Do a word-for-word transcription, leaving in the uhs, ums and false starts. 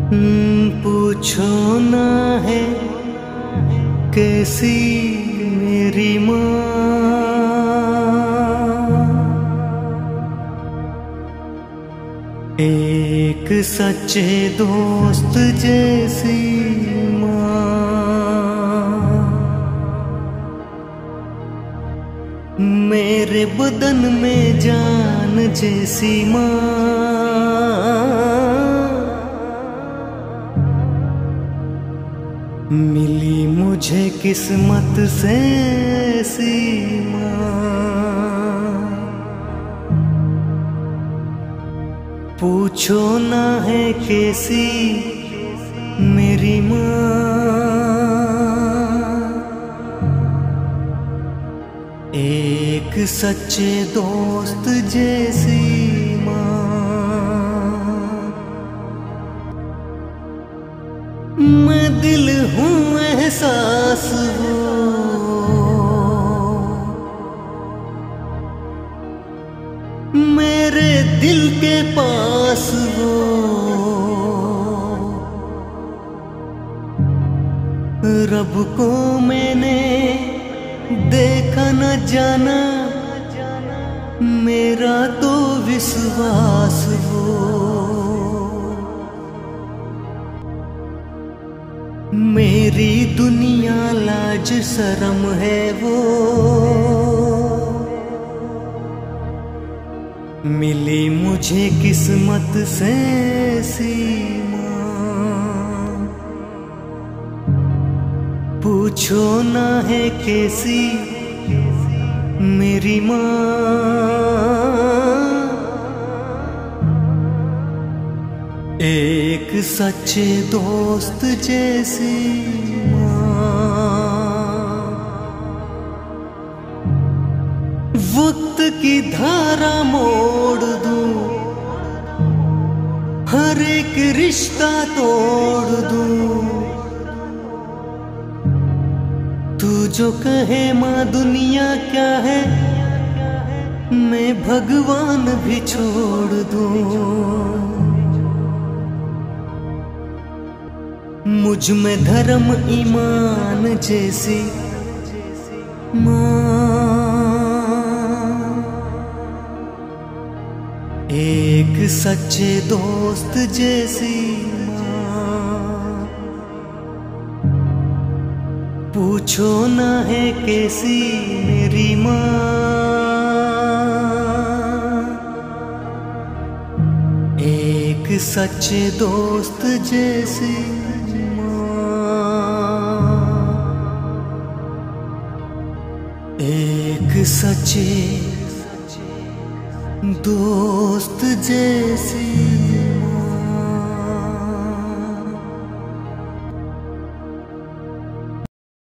पूछो ना है कैसी मेरी माँ, एक सच्चे दोस्त जैसी माँ, मेरे बदन में जान जैसी माँ, मिली मुझे किस्मत से ऐसी माँ। पूछो ना है कैसी मेरी माँ, एक सच्चे दोस्त जैसी माँ। मैं दिल हूँ एहसास वो, मेरे दिल के पास वो, रब को मैंने देखा न जाना, मेरा तो विश्वास वो, मेरी दुनिया लाज शर्म है वो, मिली मुझे किस्मत से ऐसी माँ। पूछो ना है कैसी मेरी माँ, एक सच्चे दोस्त जैसी माँ। वक्त की धारा मोड़ दूं, हर एक रिश्ता तोड़ दूं, तू जो कहे माँ दुनिया क्या है, मैं भगवान भी छोड़ दूं। मुझ में धर्म ईमान जैसी माँ, एक सच्चे दोस्त जैसी माँ। पूछो ना है कैसी मेरी माँ, एक सच्चे दोस्त जैसी एक सच्चे दोस्त जैसी।